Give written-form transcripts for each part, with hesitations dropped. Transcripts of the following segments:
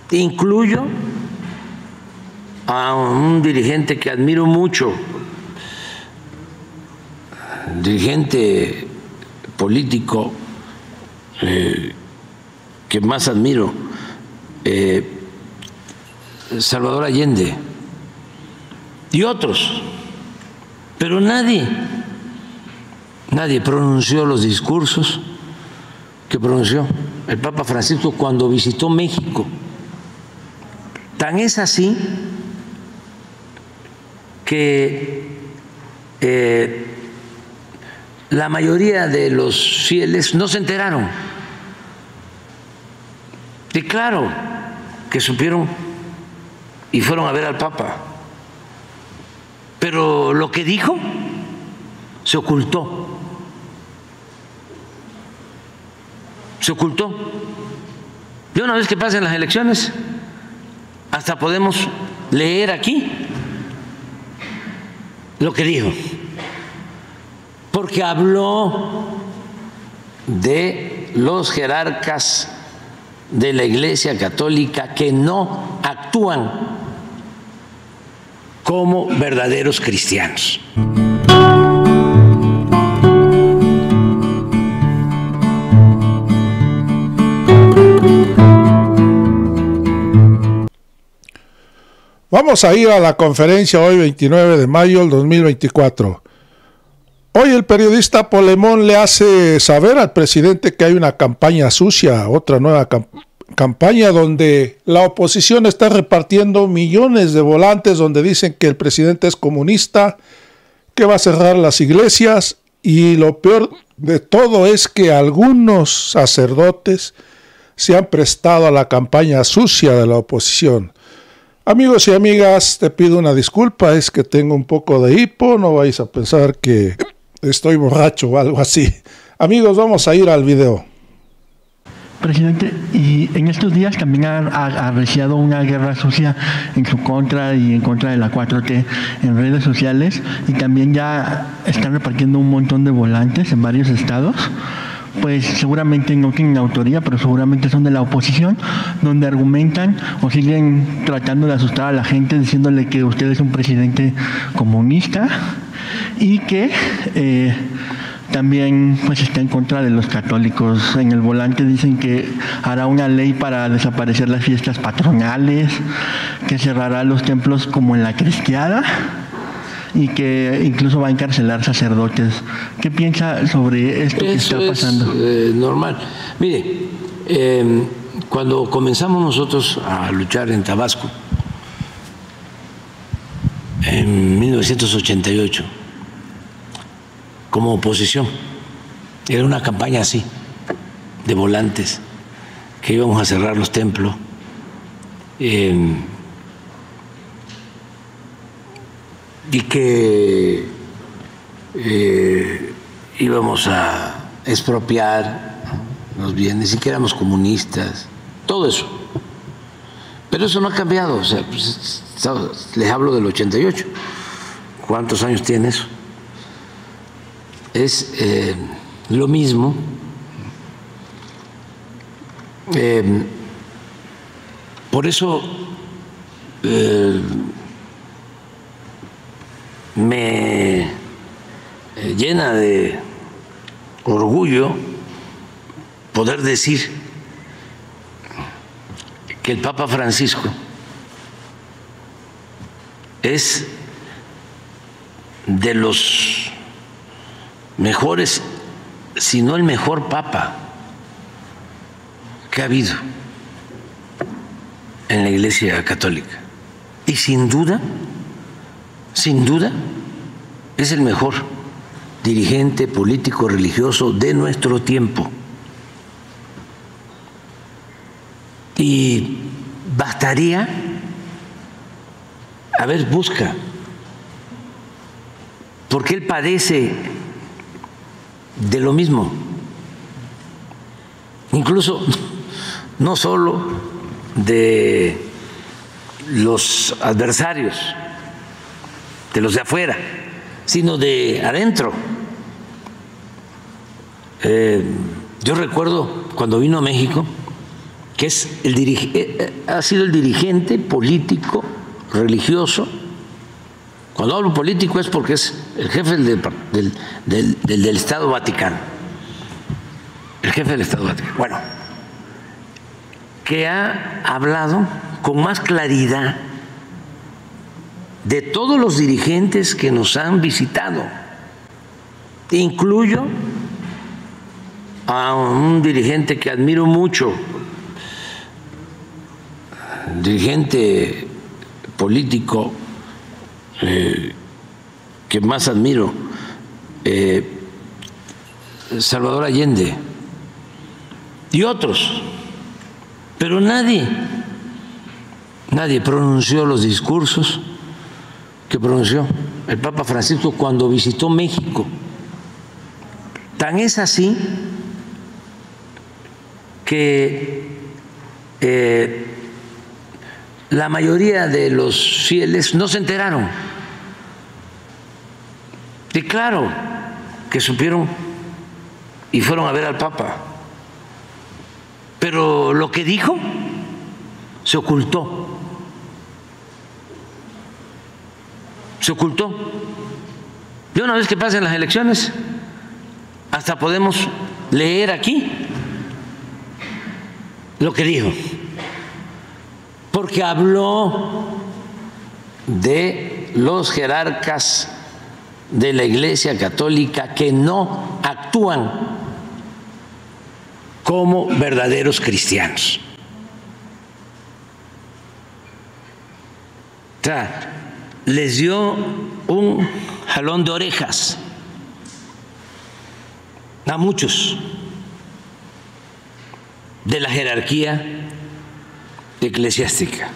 Incluyo a un dirigente que admiro mucho, dirigente político que más admiro, Salvador Allende, y otros, pero nadie pronunció los discursos que pronunció el Papa Francisco cuando visitó México. Tan es así que la mayoría de los fieles no se enteraron. Y claro que supieron y fueron a ver al Papa, pero lo que dijo se ocultó. Se ocultó. Y una vez que pasen las elecciones, hasta podemos leer aquí lo que dijo, porque habló de los jerarcas de la Iglesia Católica que no actúan como verdaderos cristianos. Vamos a ir a la conferencia hoy 29 de mayo del 2024. Hoy el periodista Polemón le hace saber al presidente que hay una campaña sucia, otra nueva campaña donde la oposición está repartiendo millones de volantes donde dicen que el presidente es comunista, que va a cerrar las iglesias, y lo peor de todo es que algunos sacerdotes se han prestado a la campaña sucia de la oposición. Amigos y amigas, te pido una disculpa, es que tengo un poco de hipo, no vais a pensar que estoy borracho o algo así. Amigos, vamos a ir al video. Presidente, y en estos días también ha arreciado una guerra sucia en su contra y en contra de la 4T en redes sociales, y también ya están repartiendo un montón de volantes en varios estados. Pues seguramente no tienen autoría, pero seguramente son de la oposición, donde argumentan o siguen tratando de asustar a la gente diciéndole que usted es un presidente comunista y que también pues está en contra de los católicos. En el volante dicen que hará una ley para desaparecer las fiestas patronales, que cerrará los templos como en la Cristiada, y que incluso va a encarcelar sacerdotes. ¿Qué piensa sobre esto que está pasando? Es normal. Mire, cuando comenzamos nosotros a luchar en Tabasco, en 1988, como oposición, era una campaña así, de volantes, que íbamos a cerrar los templos, y que íbamos a expropiar los bienes y que éramos comunistas, todo eso. Pero eso no ha cambiado, o sea, pues, les hablo del 88. ¿Cuántos años tiene eso? Es lo mismo. Por eso me llena de orgullo poder decir que el Papa Francisco es de los mejores, si no el mejor Papa que ha habido en la Iglesia Católica. Y sin duda, es el mejor dirigente político religioso de nuestro tiempo. Y bastaría, a ver, busca, porque él padece de lo mismo, incluso no solo de los adversarios, de los de afuera, sino de adentro. Yo recuerdo cuando vino a México que es ha sido el dirigente político, religioso. Cuando hablo político es porque es el jefe del Estado Vaticano. El jefe del Estado Vaticano. Bueno, que ha hablado con más claridad de todos los dirigentes que nos han visitado. Incluyo a un dirigente que admiro mucho, dirigente político que más admiro, Salvador Allende, y otros, pero nadie pronunció los discursos que pronunció el Papa Francisco cuando visitó México. Tan es así que la mayoría de los fieles no se enteraron. Y claro que supieron y fueron a ver al Papa, pero lo que dijo se ocultó. Se ocultó. Y una vez que pasen las elecciones, hasta podemos leer aquí lo que dijo, porque habló de los jerarcas de la Iglesia Católica que no actúan como verdaderos cristianos. O sea, les dio un jalón de orejas a muchos de la jerarquía eclesiástica.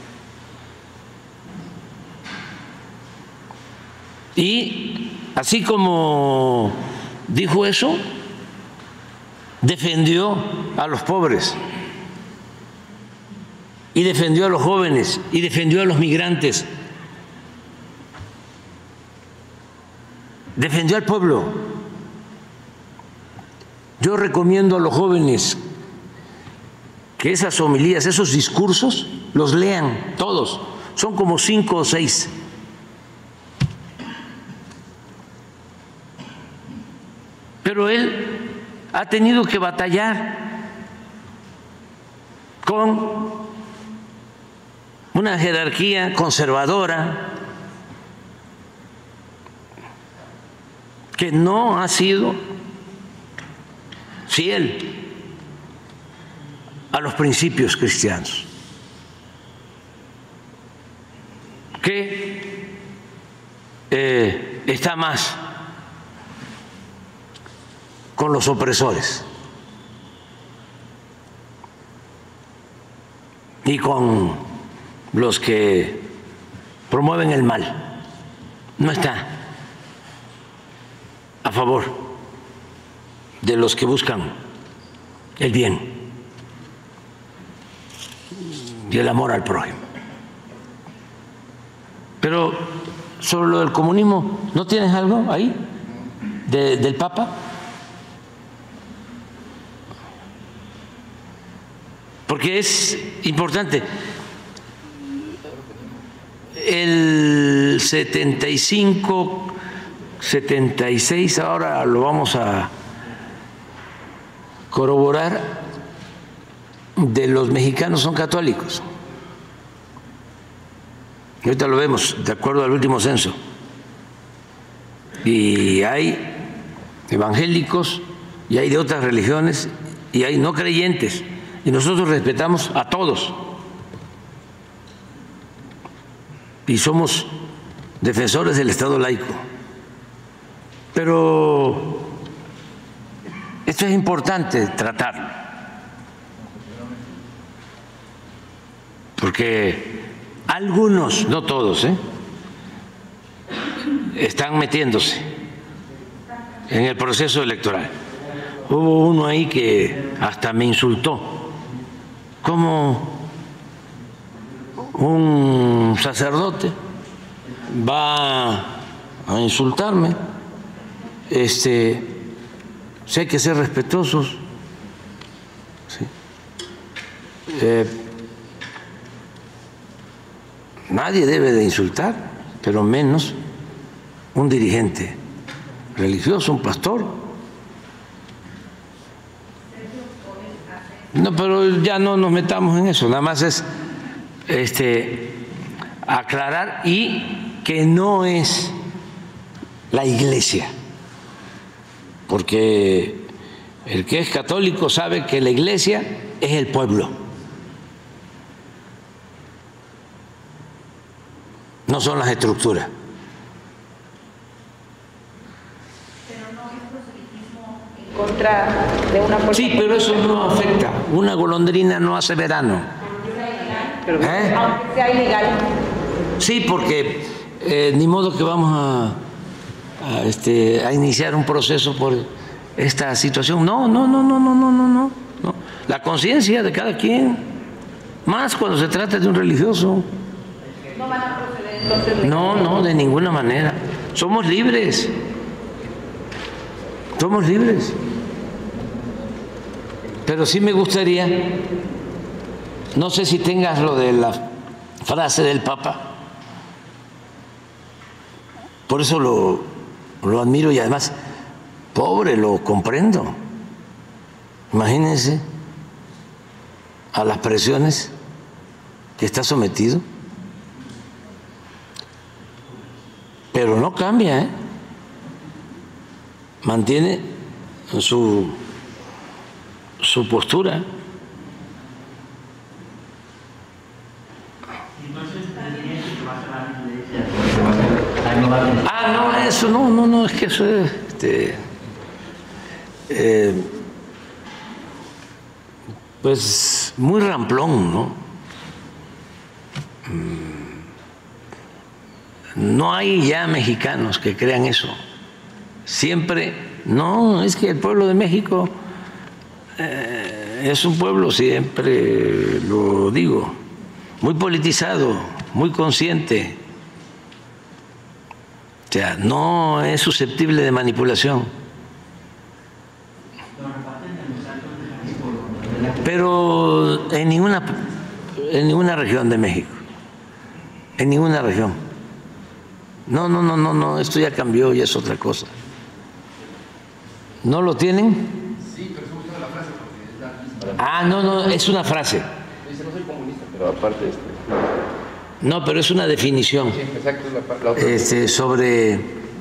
Y así como dijo eso, defendió a los pobres, y defendió a los jóvenes, y defendió a los migrantes, defendió al pueblo. Yo recomiendo a los jóvenes que esas homilías, esos discursos, los lean todos. Son como 5 o 6. Pero él ha tenido que batallar con una jerarquía conservadora que no ha sido fiel a los principios cristianos, que está más con los opresores y con los que promueven el mal. No está a favor de los que buscan el bien y el amor al prójimo. Pero sobre lo del comunismo, ¿no tienes algo ahí del Papa? Porque es importante. El 75, 76, ahora lo vamos a corroborar, de los mexicanos son católicos. Ahorita lo vemos, de acuerdo al último censo. Y hay evangélicos, y hay de otras religiones, y hay no creyentes. Y nosotros respetamos a todos. Y somos defensores del Estado laico. Pero esto es importante tratar, porque algunos, no todos, están metiéndose en el proceso electoral. Hubo uno ahí que hasta me insultó. ¿Cómo un sacerdote va a insultarme? Si hay que ser respetuosos. ¿Sí? nadie debe de insultar, pero menos un dirigente religioso, un pastor. No, pero ya no nos metamos en eso, nada más es aclarar y que no es la iglesia, porque el que es católico sabe que la iglesia es el pueblo, no son las estructuras. Contra de una persona. Sí, pero eso no afecta. Una golondrina no hace verano. Aunque sea ilegal. Sí, porque ni modo que vamos a iniciar un proceso por esta situación. No. La conciencia de cada quien, más cuando se trata de un religioso. No van a proceder entonces. No, de ninguna manera. Somos libres. Somos libres. Pero sí me gustaría, no sé si tengas lo de la frase del Papa, por eso lo admiro y además, pobre, lo comprendo. Imagínense a las presiones que está sometido, pero no cambia, ¿eh? Mantiene su postura. No, eso no, es que eso es pues muy ramplón, ¿no? No hay ya mexicanos que crean eso. Siempre, no, es que el pueblo de México es un pueblo, siempre lo digo, muy politizado, muy consciente, o sea, no es susceptible de manipulación. Pero en ninguna región de México, en ninguna región. No, esto ya cambió, ya es otra cosa. ¿No lo tienen? Sí, pero se usa la frase porque es la misma. No, es una frase. Dice, no soy comunista, pero aparte No, pero es una definición. Sí, exacto, la otra. Sobre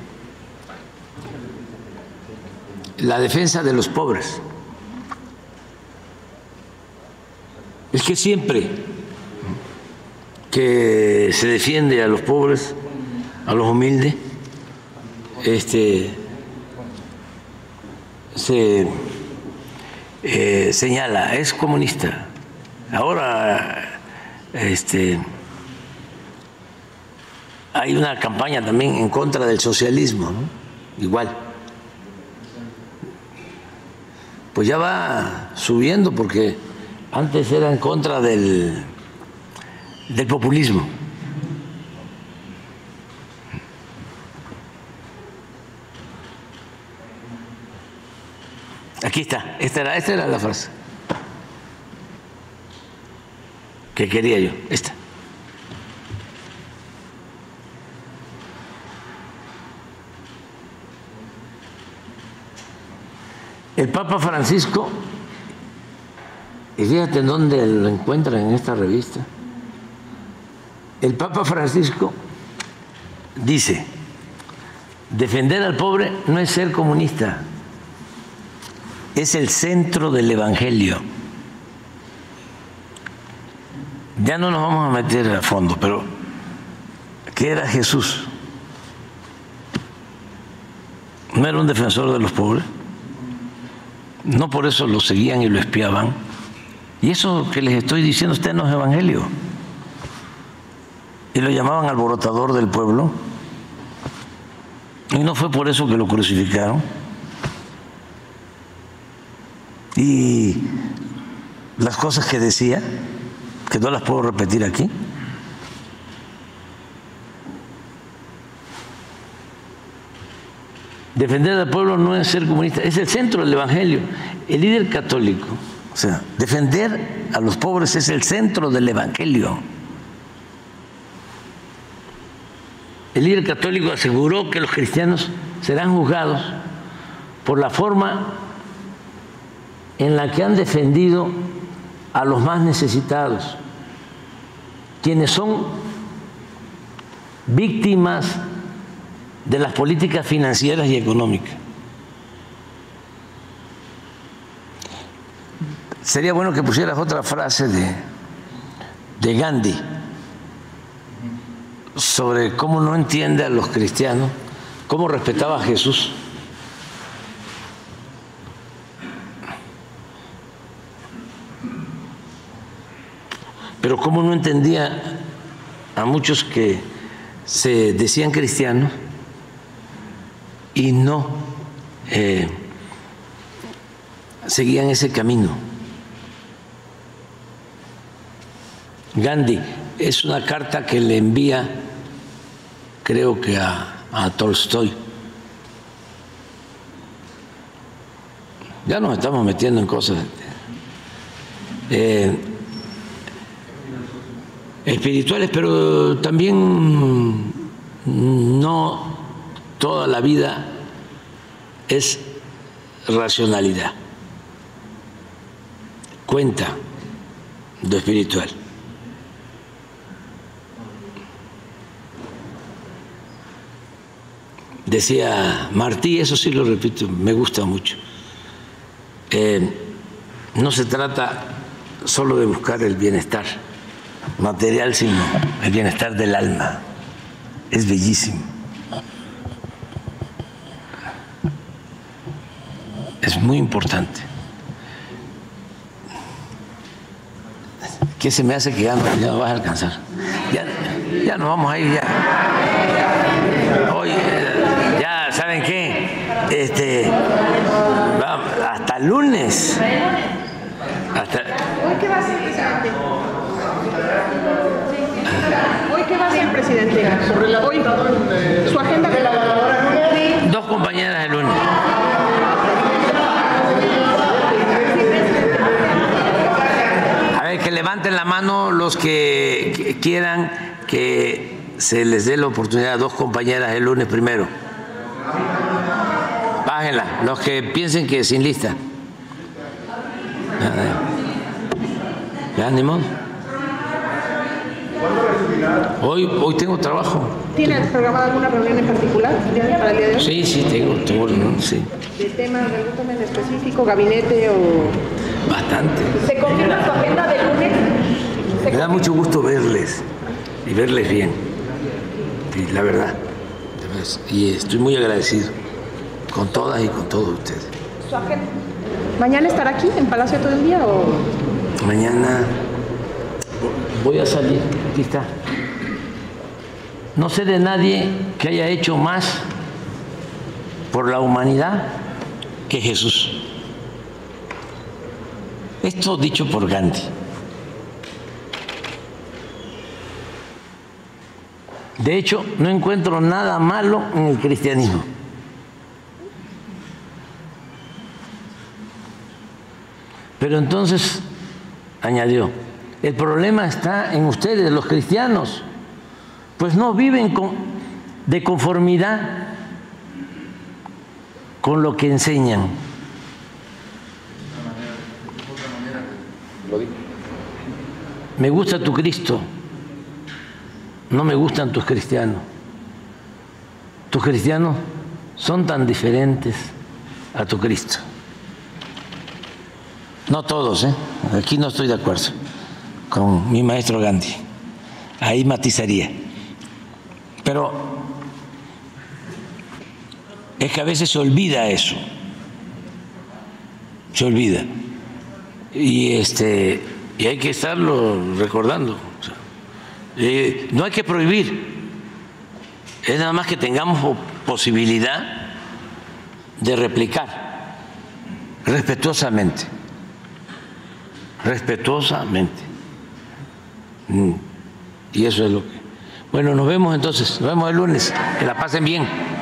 la defensa de los pobres. Es que siempre que se defiende a los pobres, a los humildes, se señala, es comunista. Ahora hay una campaña también en contra del socialismo, ¿no? Igual. Pues ya va subiendo porque antes era en contra del populismo. Aquí está, esta era la frase que quería yo, esta. El Papa Francisco, y fíjate en dónde lo encuentran en esta revista, el Papa Francisco dice, defender al pobre no es ser comunista, es el centro del Evangelio. Ya no nos vamos a meter a fondo, pero ¿qué era Jesús? ¿No era un defensor de los pobres? No por eso lo seguían y lo espiaban. Y eso que les estoy diciendo a ustedes no es evangelio. Y lo llamaban alborotador del pueblo. Y no fue por eso que lo crucificaron. Y las cosas que decía, que no las puedo repetir aquí. Defender al pueblo no es ser comunista, es el centro del Evangelio. El líder católico O sea, defender a los pobres es el centro del Evangelio. El líder católico aseguró que los cristianos serán juzgados por la forma en la que han defendido a los más necesitados, quienes son víctimas de las políticas financieras y económicas. Sería bueno que pusieras otra frase de Gandhi sobre cómo no entiende a los cristianos, cómo respetaba a Jesús. Pero cómo no entendía a muchos que se decían cristianos y no seguían ese camino. Gandhi, es una carta que le envía, creo que a Tolstoy. Ya nos estamos metiendo en cosas espirituales, pero también no toda la vida es racionalidad. Cuenta lo espiritual. Decía Martí, eso sí lo repito, me gusta mucho. No se trata solo de buscar el bienestar material, sino el bienestar del alma. Es bellísimo. Es muy importante. ¿Qué se me hace que ya no vas a alcanzar? Ya nos vamos a ir ya. Hoy, ya, ¿saben qué? Vamos, hasta el lunes. ¿Hoy qué va a hacer, presidente? ¿Hoy qué va a hacer, presidente? Hoy, su agenda de la... Dos compañeras el lunes. A ver, que levanten la mano los que quieran que se les dé la oportunidad a dos compañeras el lunes primero. Bájenla, los que piensen que sin lista. Ya, ni modo. Hoy tengo trabajo. ¿Tiene programada alguna reunión en particular para el día de hoy? Sí, tengo reunión, sí. ¿De temas, de algún tema en específico, gabinete o...? Bastante. ¿Se confirma su agenda de lunes? Me da mucho gusto verles y verles bien. Y la verdad. Y estoy muy agradecido con todas y con todos ustedes. ¿Su agenda? ¿Mañana estará aquí en Palacio todo el día o...? Mañana voy a salir, aquí está. No sé de nadie que haya hecho más por la humanidad que Jesús. Esto dicho por Gandhi. De hecho, no encuentro nada malo en el cristianismo. Pero entonces añadió, el problema está en ustedes, los cristianos, pues no viven de conformidad con lo que enseñan. Me gusta tu Cristo, no me gustan tus cristianos. Tus cristianos son tan diferentes a tu Cristo. No todos, aquí no estoy de acuerdo con mi maestro Gandhi. Ahí matizaría. Pero es que a veces se olvida eso. Se olvida. Y hay que estarlo recordando. No hay que prohibir. Es nada más que tengamos posibilidad de replicar respetuosamente. Respetuosamente. Y eso es lo que... Bueno, nos vemos entonces. Nos vemos el lunes. Que la pasen bien.